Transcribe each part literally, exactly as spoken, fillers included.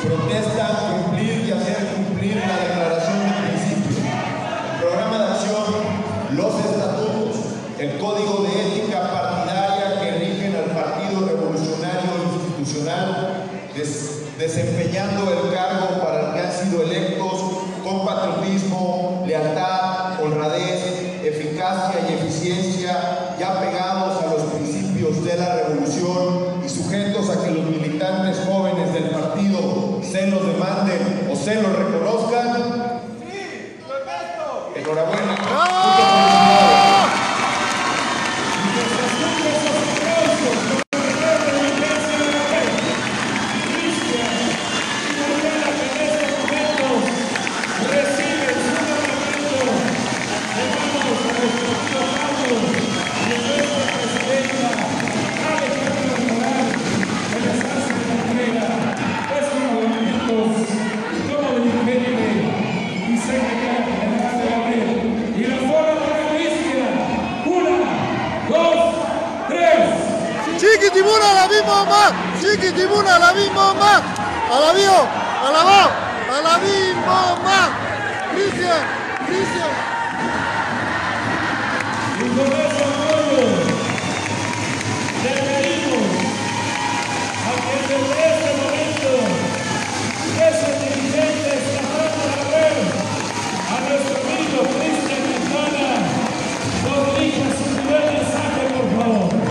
protestan cumplir y hacer cumplir la declaración de principios, el programa de acción, los estatutos, el código de ética partidaria que rigen al Partido Revolucionario Institucional, des desempeñando el cargo para el que han sido electos con patriotismo, lealtad, honradez, eficacia y eficiencia, ya pegados a los principios de la revolución y sujetos a que los militantes jóvenes del partido se los demanden o se los reconozcan. ¡Sí! ¡Perfecto! Enhorabuena. ¡Oh! Chiquitibuna la misma más, chiquitibuna la misma más, a la vio, a la va, a la misma más, Cristian, Cristian. Y con ese apoyo le pedimos a que desde este momento esos dirigentes tratando de ver a nuestro amigo Cristian Quintana nos dirija su primer mensaje, por favor.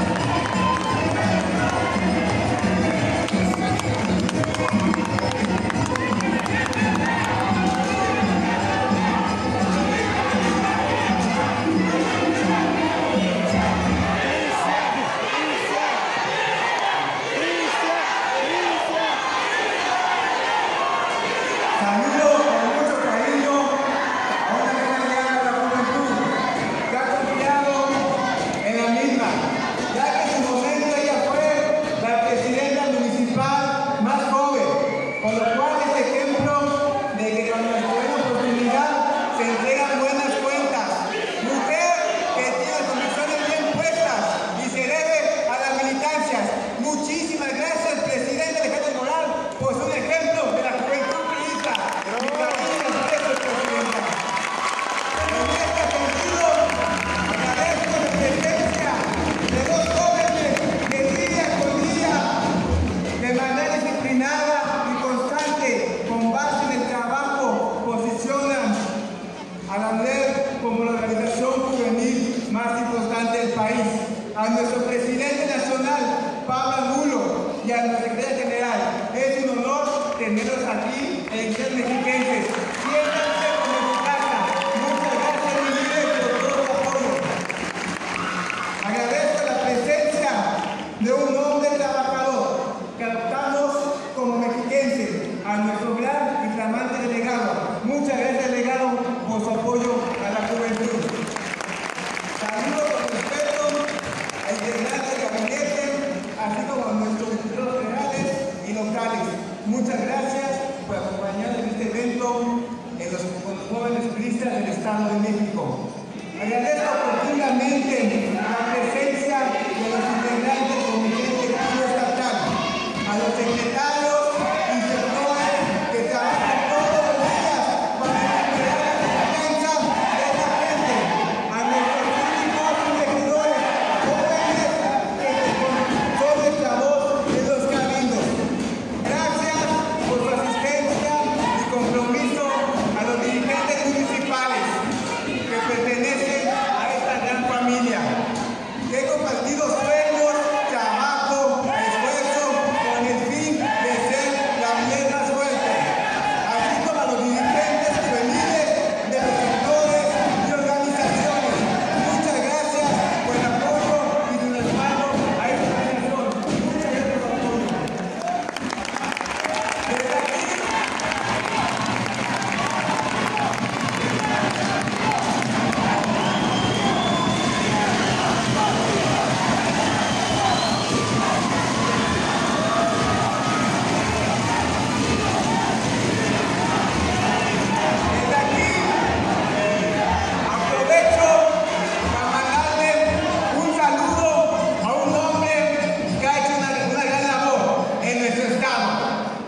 A nuestro presidente nacional, Pablo Angulo, y a nuestra secretaria general. Es un honor tenerlos aquí en Ser Mexiquenses. Siéntanse como en su casa. Muchas gracias, mi líder, por todo su apoyo. Agradezco la presencia de un hombre trabajador que adoptamos como mexiquenses, a nuestro gran y flamante delegado. Muchas gracias, delegado, por su apoyo a la juventud. Saludos con respeto al integrante del gabinete, así como a nuestros diputados federales y locales. Muchas gracias por acompañarnos en este evento en los, con los jóvenes turistas del Estado de México. Agradezco profundamente la presencia de los integrantes del Comité Directivo Estatal, a los secretarios y sectores que trabajan todos los días para recuperar la confianza de la gente, a nuestros únicos regidores jóvenes que son nuestra voz en los caminos. Gracias por su asistencia y compromiso a los dirigentes municipales que pertenecen a esta gran familia. Que he compartido sueños, trabajo, esfuerzo con el fin de ser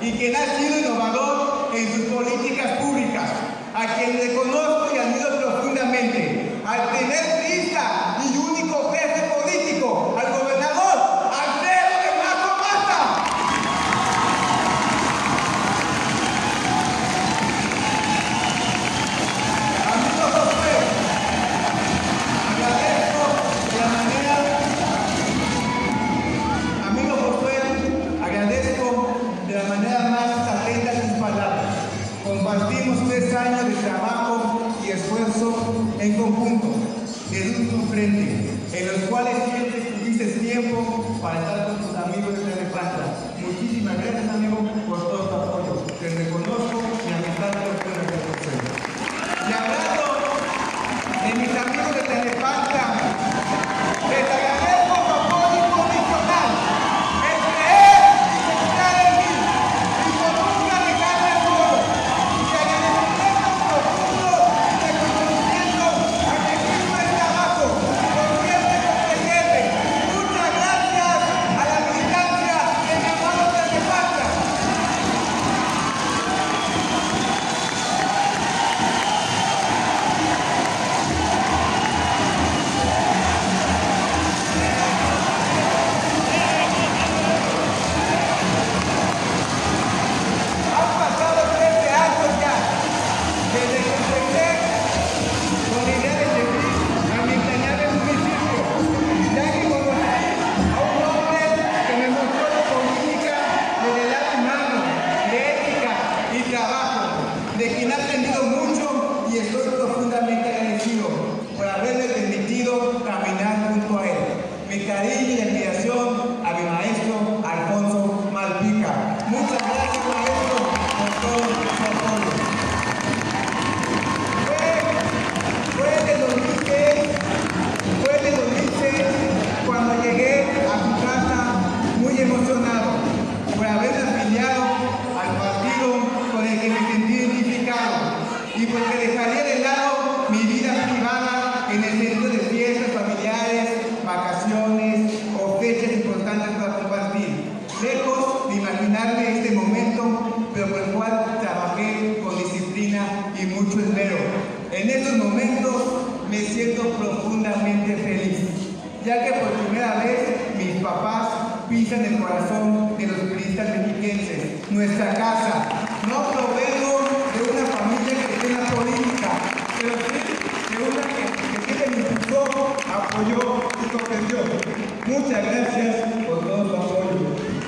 y quien ha sido innovador en sus políticas públicas, a quien reconozco y admiro profundamente, al primer lista y único jefe político, al gobernador Alfredo de Mazo Maza. Amigo Josué, agradezco de la manera, amigo Josué, agradezco de la manera más atenta sus palabras. Compartimos tres años de trabajo y esfuerzo en conjunto, desde un mismo frente, en los cuales siempre tuviste tiempo para estar con tus amigos de Tlalnepantla. Muchísimas gracias, amigo, por todo tu apoyo. Te reconozco mi amistad por la reconocen. Y hablando de mis amigos de Tlalnepantla, les agradezco su apoyo incondicional en creer y confiar en mí, y por nunca dejarme solo. Y agradecimientos profundos y reconocimientos a mi equipo de trabajo, por siempre comprenderme. Muchas gracias a la militancia de mi amado Tlalnepantla. Han pasado trece años ya desde que empecé con la idea de servir a mi entrañable municipio, ya que conocí a un hombre que me mostró la política desde el lado humano, de ética y trabajo, de quien he aprendido mucho y estoy profundamente agradecido por haberme permitido caminar junto a él. Mi cariño y admiración a mi maestro Alfonso Malpica. Muchas gracias, maestro, por todo su apoyo. Fue, fue en el dos mil seis, fue en el dos mil seis cuando llegué a su casa muy emocionado por haberme afiliado al partido con el que me sentí identificado y porque dejaría de lado mi vida privada en el sentido de fiestas familiares, vacaciones o fechas importantes para compartir. Lejos de imaginarme este momento, pero por el cual trabajé con disciplina y mucho esmero. En estos momentos me siento profundamente feliz, ya que por primera vez mis papás pisan el corazón de los periodistas mexiquenses, nuestra casa. No provengo de una familia que esté en la política, pero sí de una que, que siempre me impulsó, apoyó y comprendió. Muchas gracias por todo su apoyo.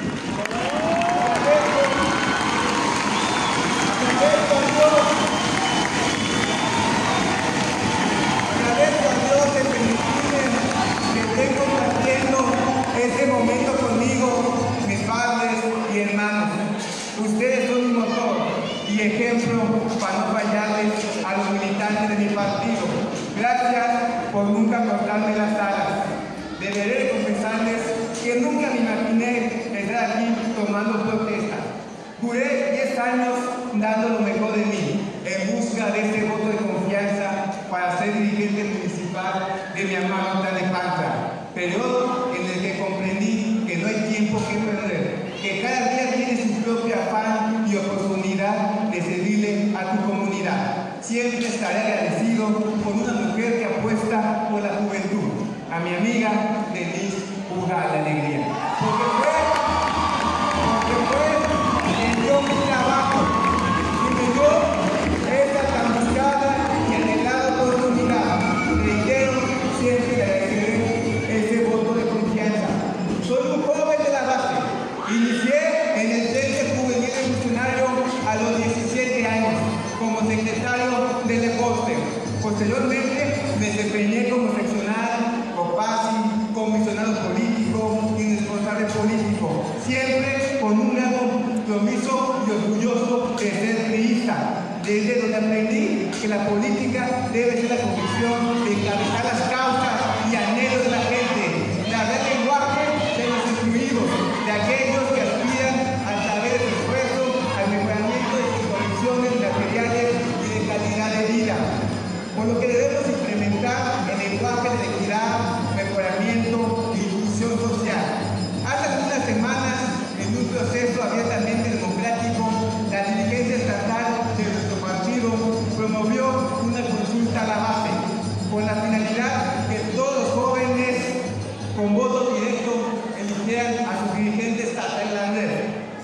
Agradezco a Dios, agradezco a Dios de permitirme que estén compartiendo este momento conmigo, mis padres y hermanos. Ustedes son mi motor y ejemplo para no fallarles a los militantes de mi partido. Gracias por nunca cortarme las alas. Deberé de confesarles que nunca me imaginé estar aquí tomando protesta. Juré diez años dando lo mejor de mí en busca de este voto de confianza para ser dirigente municipal de mi amado Tlalnepantla. Periodo en el que comprendí que no hay tiempo que perder, que cada día tiene su propio afán y oportunidad de servirle a tu comunidad. Siempre estaré agradecido por una mujer que apuesta por la juventud, a mi amiga Denise Uga la Alegría. Porque fue, porque fue quien dio mi trabajo y me dio esta tan buscada y anhelada oportunidad. Reitero, siempre le agradeceré ese voto de confianza. Soy un joven de la base. Inicié en el Frente Juvenil Revolucionario a los diecisiete años como secretario del deporte. Posteriormente me desempeñé como seccional, COPASI, comisionado político y responsable político, siempre con un gran compromiso y orgulloso de ser priista, desde donde aprendí que la política debe ser la convicción de encabezar las causas y anhelos de la gente, de hablar lenguaje de los excluidos, de aquellos que aspiran a través del esfuerzo al mejoramiento de sus condiciones materiales y de calidad de vida. Por lo que debemos implementar el lenguaje de equidad, mejoramiento e inclusión social. Hace unas semanas, en un proceso abiertamente democrático,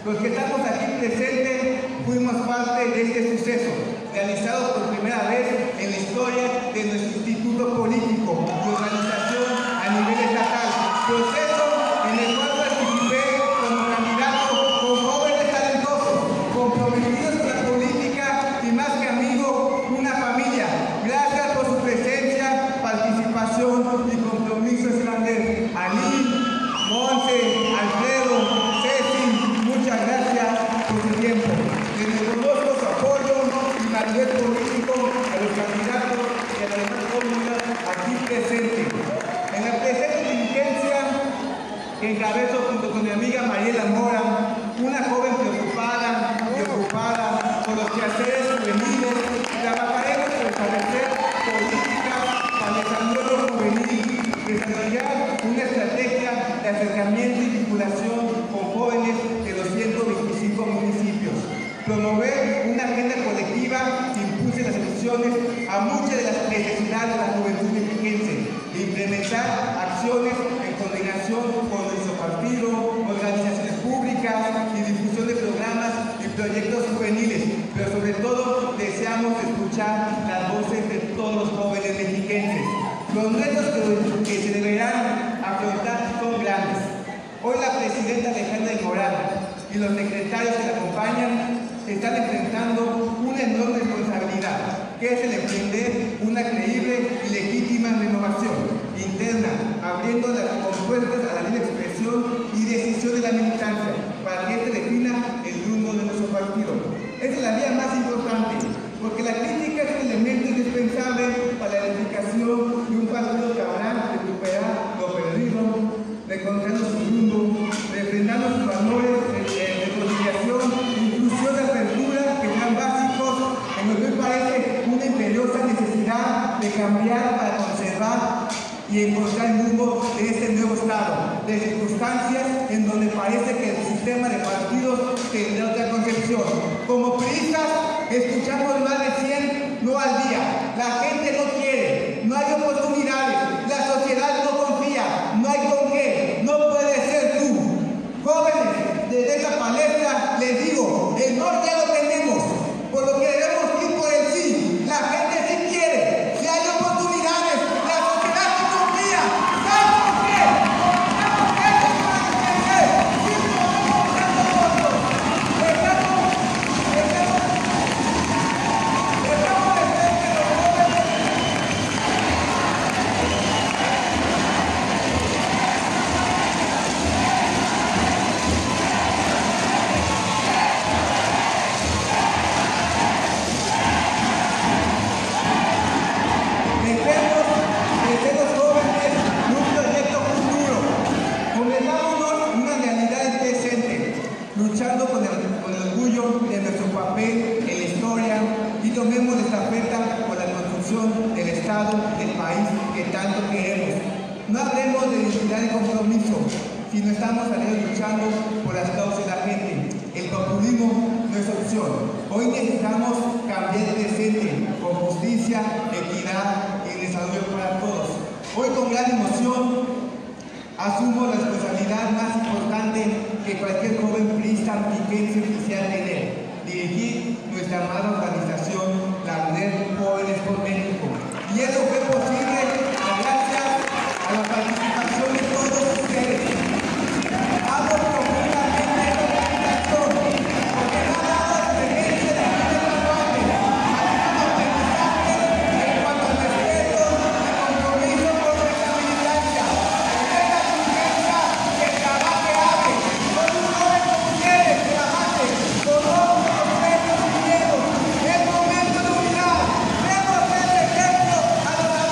Los que estamos aquí presentes fuimos parte de este suceso, realizado por primera vez en la historia de nuestro instituto político y organización a nivel estatal. Proceso en el cual participé como candidato con jóvenes talentosos, comprometidos con la política y más que amigos, una familia. Gracias por su presencia, participación y compromisos grandes. Aní, Monse, Alfredo, Ceci, muchas gracias por su tiempo. Les reconozco su apoyo y a nivel político a los candidatos y a la demás comunidad aquí presentes. En la presente diligencia que encabezo junto con mi amiga Mariela Mora, una joven preocupada y ocupada por los quehaceres juveniles, trabajaremos por establecer políticas para el desarrollo juvenil, desarrollar una estrategia de acercamiento y vinculación con jóvenes de los ciento veinticinco municipios, promover una agenda colectiva que impulse las soluciones a muchas de las necesidades de la juventud mexiquense, e implementar acciones en coordinación con nuestro partido, organizaciones públicas y difusión de programas y proyectos juveniles, pero sobre todo deseamos escuchar las voces de todos los jóvenes mexiquenses. Los retos que, que se deberán afrontar son grandes. Hoy la presidenta Alejandra del Moral y los secretarios que la acompañan están enfrentando una enorme responsabilidad, que es el emprender una creíble y legítima renovación interna, abriendo las compuertas a la libre expresión y decisión de la militancia, para que este defina el rumbo de nuestro partido. Esa es la vía más importante, porque la crítica es un elemento indispensable para la edificación de un partido capaz de recuperar lo perdido, reconociendo su rumbo, refrendando sus valores de reconciliación, inclusión de apertura, que sean básicos en lo que me parece una imperiosa necesidad de cambiar para conservar y encontrar el rumbo de este nuevo Estado, de circunstancias en donde parece que el sistema de partidos tendrá otra concepción. Como priistas, escuchamos más de cien no al día. La gente no quiere, no hay oportunidades, la sociedad no confía, no hay con qué, no puede ser tú. Jóvenes, desde esta palestra les digo, el norte ya lo tenemos, por lo que debemos ir por el sí. La gente sí quiere, si hay oportunidades, la sociedad sí confía. ¿Sabes por qué? Porque estamos hechos para crecer, sí podemos buscar nosotros. Dejamos, dejamos, dejamos de ser que los jóvenes. Dejemos de ser los jóvenes un proyecto futuro. Convertámonos en una realidad presente, luchando con el, con el orgullo de nuestro papel en la historia y tomemos la estafeta por la construcción del Estado, del país que tanto queremos. No hablemos de identidad y compromiso, sino estamos saliendo luchando por las causas de la gente. El populismo no es opción. Hoy necesitamos cambiar el presente con justicia, equidad y desarrollo para todos. Hoy con gran emoción asumo la responsabilidad más importante que cualquier joven priista mexiquense quisiera tener: dirigir nuestra amada organización, la Red Jóvenes por México. Y eso fue posible gracias a la participación de todos ustedes. Amo profundamente esta organización, porque no ha dado experiencia de primera parte, ha sido aprendizaje en cuanto al respeto y compromiso con nuestra militancia. En esta diligencia, que trabaje hable, con un joven como ustedes, que trabaje, con todos los premios y miedos. Es momento de unidad. Demos el ejemplo a los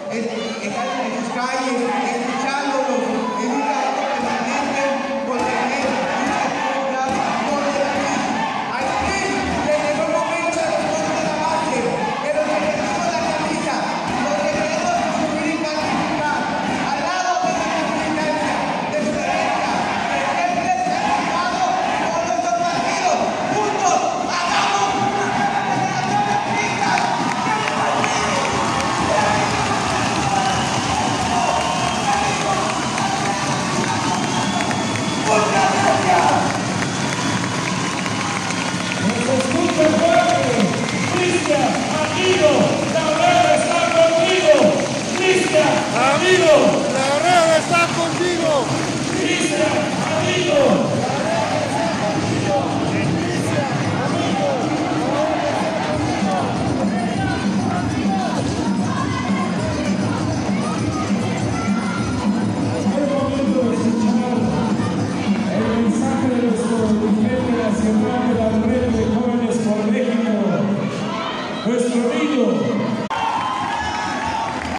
es- están en sus calles, escuchándolos,